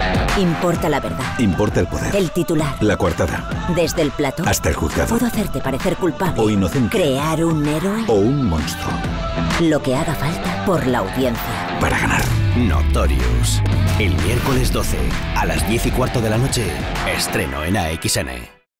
Importa la verdad. Importa el poder. El titular. La coartada. Desde el plató. Hasta el juzgado. Puedo hacerte parecer culpable. O inocente. Crear un héroe. O un monstruo. Lo que haga falta por la audiencia. Para ganar. Notorious. El miércoles 12, a las 10:15 de la noche, estreno en AXN.